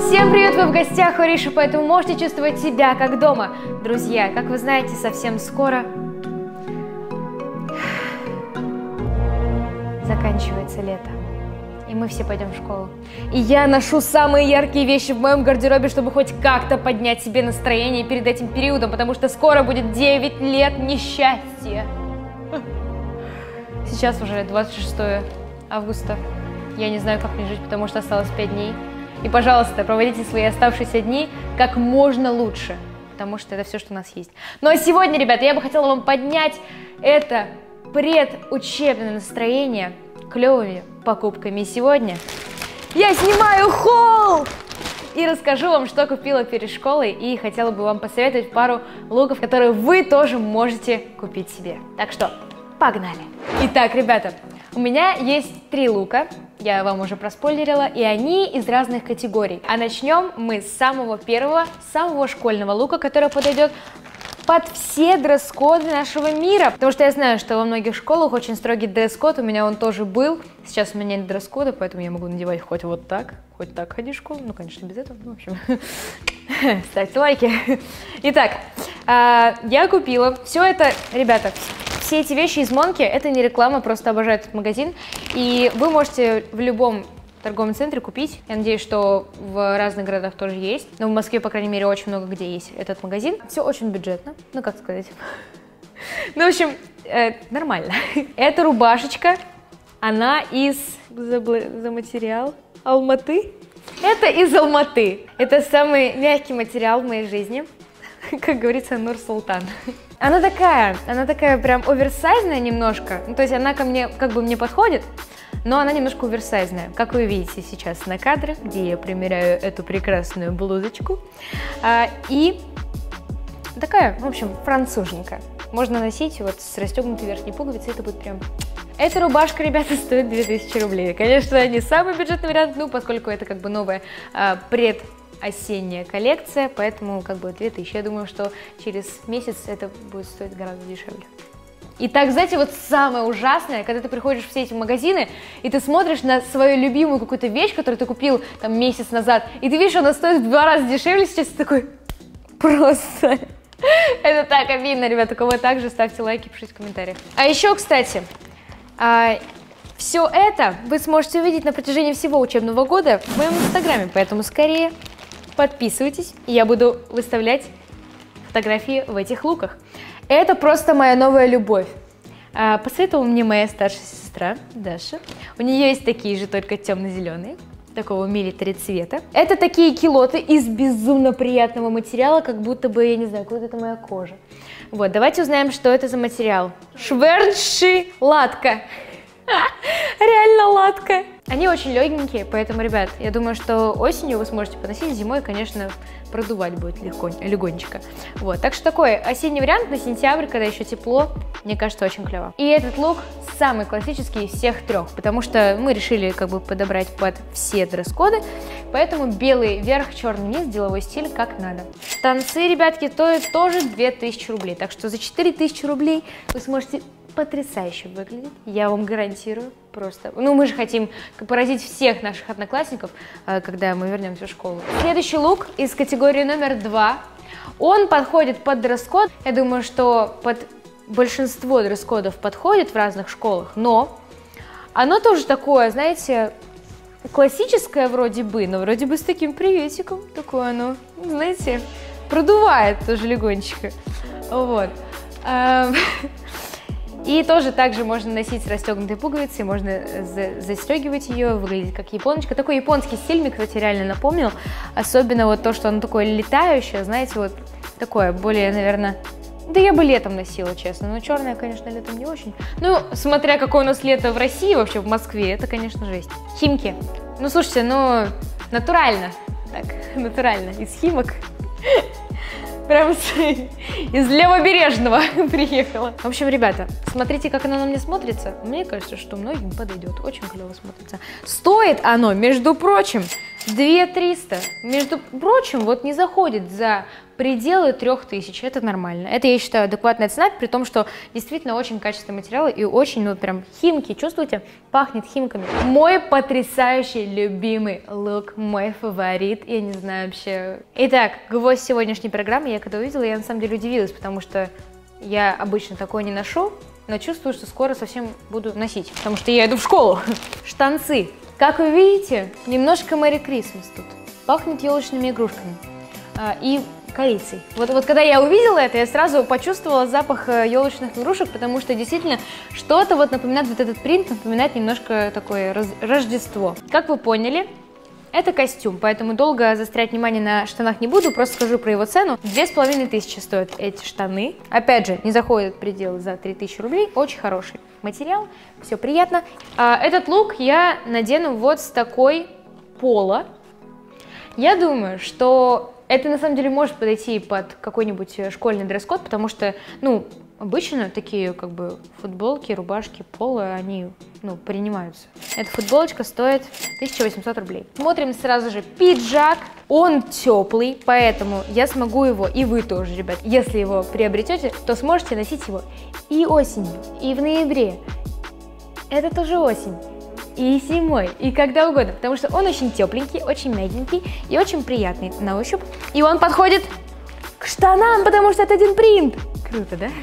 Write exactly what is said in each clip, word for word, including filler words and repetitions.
Всем привет! Вы в гостях у Риши, поэтому можете чувствовать себя как дома. Друзья, как вы знаете, совсем скоро заканчивается лето, и мы все пойдем в школу. И я ношу самые яркие вещи в моем гардеробе, чтобы хоть как-то поднять себе настроение перед этим периодом, потому что скоро будет девять лет несчастья. Сейчас уже двадцать шестое августа. Я не знаю, как мне жить, потому что осталось пять дней. И, пожалуйста, проводите свои оставшиеся дни как можно лучше, потому что это все, что у нас есть. Ну а сегодня, ребята, я бы хотела вам поднять это предучебное настроение клевыми покупками. И сегодня я снимаю хол и расскажу вам, что купила перед школой, и хотела бы вам посоветовать пару луков, которые вы тоже можете купить себе. Так что, погнали! Итак, ребята, у меня есть три лука. Я вам уже проспойлерила, и они из разных категорий. А начнем мы с самого первого, самого школьного лука, который подойдет под все дресс-коды нашего мира. Потому что я знаю, что во многих школах очень строгий дресс-код, у меня он тоже был. Сейчас у меня нет дресс-кода, поэтому я могу надевать хоть вот так, хоть так ходить в школу. Ну, конечно, без этого, ну, в общем, ставьте лайки. Итак, я купила все это, ребята. Все эти вещи из Монки, это не реклама, просто обожаю этот магазин. И вы можете в любом торговом центре купить. Я надеюсь, что в разных городах тоже есть. Но в Москве, по крайней мере, очень много где есть этот магазин. Все очень бюджетно, ну как сказать. Ну, в общем, э, нормально. Эта рубашечка, она из... За материал? Алматы? Это из Алматы. Это самый мягкий материал в моей жизни. Как говорится, Нур-Султан. Она такая, она такая прям оверсайзная немножко. Ну, то есть она ко мне, как бы мне подходит, но она немножко оверсайзная. Как вы видите сейчас на кадре, где я примеряю эту прекрасную блузочку. А, и такая, в общем, француженка. Можно носить вот с расстегнутой верхней пуговицей, это будет прям... Эта рубашка, ребята, стоит две тысячи рублей. Конечно, не самый бюджетный вариант, ну, поскольку это как бы новая а, пред... осенняя коллекция, поэтому как бы две тысячи. Я думаю, что через месяц это будет стоить гораздо дешевле. Итак, знаете, вот самое ужасное, когда ты приходишь в все эти магазины, и ты смотришь на свою любимую какую-то вещь, которую ты купил там месяц назад, и ты видишь, она стоит в два раза дешевле, сейчас ты такой, просто... Это так обидно, ребята, у кого так же, ставьте лайки, пишите в комментариях. А еще, кстати, все это вы сможете увидеть на протяжении всего учебного года в моем инстаграме, поэтому скорее подписывайтесь, и я буду выставлять фотографии в этих луках. Это просто моя новая любовь. А, посоветовала мне моя старшая сестра Даша. У нее есть такие же, только темно-зеленые, такого милитари цвета. Это такие килоты из безумно приятного материала, как будто бы, я не знаю, какая это моя кожа. Вот, давайте узнаем, что это за материал. Швернши латка. Реально латка. Они очень легенькие, поэтому, ребят, я думаю, что осенью вы сможете поносить, зимой, конечно, продувать будет легко, легонечко. Вот, так что такой осенний вариант на сентябрь, когда еще тепло, мне кажется, очень клево. И этот лук самый классический из всех трех, потому что мы решили как бы подобрать под все дресс-коды, поэтому белый верх, черный низ, деловой стиль как надо. Штанцы, ребятки, стоят тоже две тысячи рублей, так что за четыре тысячи рублей вы сможете потрясающе выглядеть, я вам гарантирую, просто. Ну, мы же хотим поразить всех наших одноклассников, когда мы вернемся в школу. Следующий лук из категории номер два. Он подходит под дресс-код. Я думаю, что под большинство дресс-кодов подходит в разных школах, но оно тоже такое, знаете, классическое вроде бы, но вроде бы с таким приветиком. Такое оно, знаете, продувает тоже легонечко. Вот. И тоже также можно носить с расстегнутой пуговицей, можно за застегивать ее, выглядит как японочка. Такой японский стиль мне, кстати, реально напомнил. Особенно вот то, что оно такое летающее, знаете, вот такое более, наверное... Да я бы летом носила, честно, но черное, конечно, летом не очень. Ну, смотря какое у нас лето в России, вообще в Москве, это, конечно, жесть. Химки. Ну, слушайте, ну, натурально. Так, натурально, из Химок. Прям из Левобережного приехала. В общем, ребята, смотрите, как оно на мне смотрится. Мне кажется, что многим подойдет. Очень клево смотрится. Стоит оно, между прочим, две тысячи триста. Между прочим, вот не заходит за пределы трех тысяч, это нормально. Это, я считаю, адекватная цена, при том, что действительно очень качественные материалы и очень, ну, прям химки, чувствуете? Пахнет химками. Мой потрясающий любимый лук, мой фаворит, я не знаю вообще. Итак, гвоздь сегодняшней программы, я когда увидела, я на самом деле удивилась, потому что я обычно такое не ношу, но чувствую, что скоро совсем буду носить, потому что я иду в школу. Штанцы. Как вы видите, немножко Мэри Крисмас тут. Пахнет елочными игрушками а, и корицей. Вот, вот когда я увидела это, я сразу почувствовала запах елочных игрушек, потому что действительно что-то вот напоминает, вот этот принт напоминает немножко такое раз, Рождество. Как вы поняли, это костюм, поэтому долго заострять внимание на штанах не буду, просто скажу про его цену. Две с половиной тысячи стоят эти штаны. Опять же, не заходят в предел за три тысячи рублей, очень хороший материал, все приятно. А, этот лук я надену вот с такой поло. Я думаю, что это на самом деле может подойти под какой-нибудь школьный дресс-код, потому что, ну, обычно такие как бы футболки, рубашки, поло, они, ну, принимаются. Эта футболочка стоит тысяча восемьсот рублей. Смотрим сразу же пиджак. Он теплый, поэтому я смогу его, и вы тоже, ребят, если его приобретете, то сможете носить его и осенью, и в ноябре. Это тоже осень. И зимой, и когда угодно, потому что он очень тепленький, очень мягенький и очень приятный на ощупь. И он подходит к штанам, потому что это один принт. Круто, да?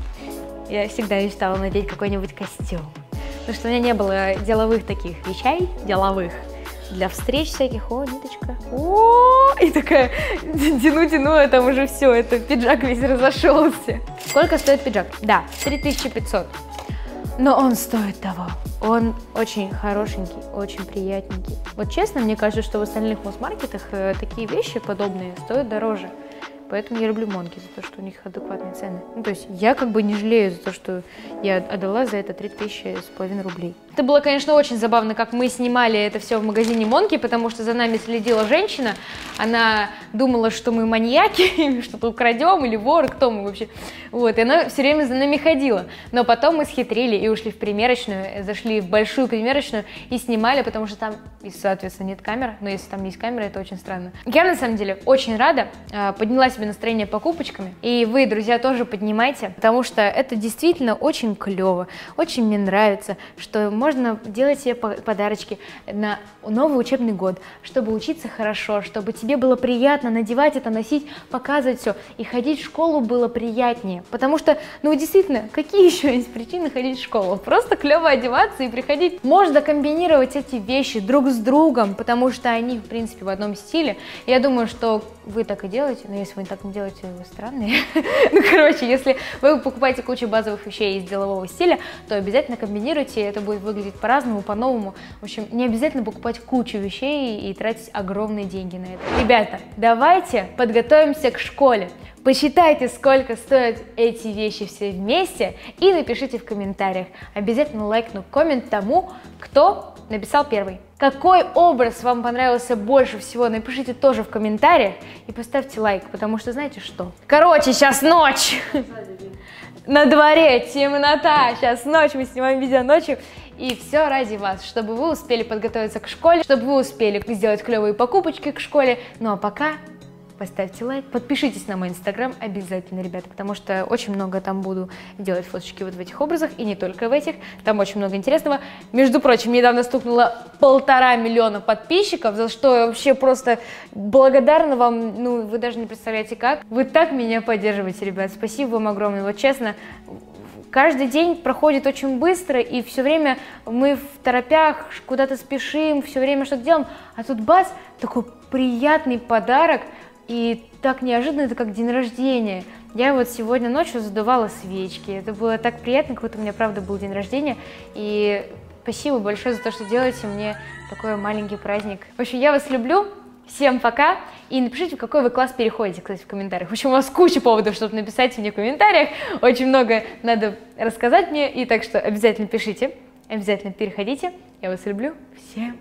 Я всегда мечтала надеть какой-нибудь костюм, потому что у меня не было деловых таких вещей, деловых, для встреч всяких. О, ниточка. О, и такая, тяну-тяну, а там уже все, это пиджак весь разошелся. Сколько стоит пиджак? Да, три тысячи пятьсот. Но он стоит того. Он очень хорошенький, очень приятненький. Вот честно, мне кажется, что в остальных мосс-маркетах э, такие вещи подобные стоят дороже. Поэтому я люблю Монки за то, что у них адекватные цены. Ну, то есть я как бы не жалею за то, что я отдала за это три тысячи с половиной рублей. Это было, конечно, очень забавно, как мы снимали это все в магазине Монки, потому что за нами следила женщина. Она думала, что мы маньяки, что-то украдем или воры, кто мы вообще. Вот, и она все время за нами ходила. Но потом мы схитрили и ушли в примерочную, зашли в большую примерочную и снимали, потому что там, соответственно, нет камер. Но если там есть камера, это очень странно. Я, на самом деле, очень рада. Подняла себе настроение покупочками. И вы, друзья, тоже поднимайте, потому что это действительно очень клево. Очень мне нравится, что можно делать себе подарочки на новый учебный год, чтобы учиться хорошо, чтобы тебе было приятно надевать это, носить, показывать все. И ходить в школу было приятнее. Потому что, ну, действительно, какие еще есть причины ходить в школу? Просто клево одеваться и приходить. Можно комбинировать эти вещи друг с другом, потому что они, в принципе, в одном стиле. Я думаю, что вы так и делаете, но если вы так не делаете, вы странные. Ну, короче, если вы покупаете кучу базовых вещей из делового стиля, то обязательно комбинируйте, это будет выглядеть по-разному, по-новому. В общем, не обязательно покупать кучу вещей и тратить огромные деньги на это. Ребята, давайте подготовимся к школе. Посчитайте, сколько стоят эти вещи все вместе, и напишите в комментариях. Обязательно лайкну коммент тому, кто написал первый. Какой образ вам понравился больше всего, напишите тоже в комментариях и поставьте лайк, потому что знаете что? Короче, сейчас ночь! На дворе темнота, сейчас ночь, мы снимаем видео ночью. И все ради вас, чтобы вы успели подготовиться к школе, чтобы вы успели сделать клевые покупочки к школе. Ну а пока поставьте лайк, подпишитесь на мой инстаграм обязательно, ребята, потому что очень много там буду делать фоточки вот в этих образах, и не только в этих, там очень много интересного. Между прочим, недавно стукнуло полтора миллиона подписчиков, за что я вообще просто благодарна вам, ну вы даже не представляете как. Вы так меня поддерживаете, ребят, спасибо вам огромное, вот честно. Каждый день проходит очень быстро, и все время мы в торопях, куда-то спешим, все время что-то делаем, а тут бац, такой приятный подарок. И так неожиданно, это как день рождения. Я вот сегодня ночью задувала свечки. Это было так приятно, как будто у меня правда был день рождения. И спасибо большое за то, что делаете мне такой маленький праздник. В общем, я вас люблю. Всем пока. И напишите, в какой вы класс переходите, кстати, в комментариях. В общем, у вас куча поводов, чтобы написать мне в комментариях. Очень много надо рассказать мне. И так что обязательно пишите. Обязательно переходите. Я вас люблю. Всем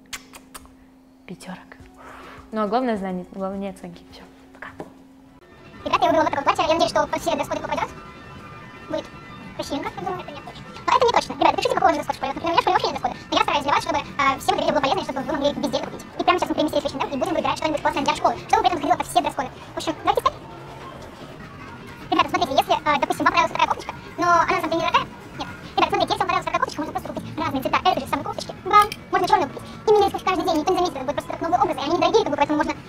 пятерок. Ну а главное знание, главное оценки. Все, пока. Ребята, я выбрала вот такое платье. Я надеюсь, что под все дресс-коды попадет. Будет красивенько. Я думаю, это не точно. Но это не точно. Ребята, пишите, какой же дресс-код в школе. Например, у меня в школе вообще нет дресс-кода. Но я стараюсь для вас, чтобы а, всем это видео было полезно, и чтобы вы могли везде купить. И прямо сейчас мы переместились в H and M и будем выбирать что-нибудь классное для школы, чтобы при этом подходило под все дресс-коды. В общем, давайте искать. а, допустим, вам понравилась такая кофточка, но она на самом деле недорогая. Нет. Ребят, смотрите, если вам понравилась такая кофточка, можно просто купить разные цвета этой же самой кофточки. Бам! Можно черную купить. И менять каждый день, никто не заметит, это будет просто как новый образ, и они недорогие, как бы, поэтому можно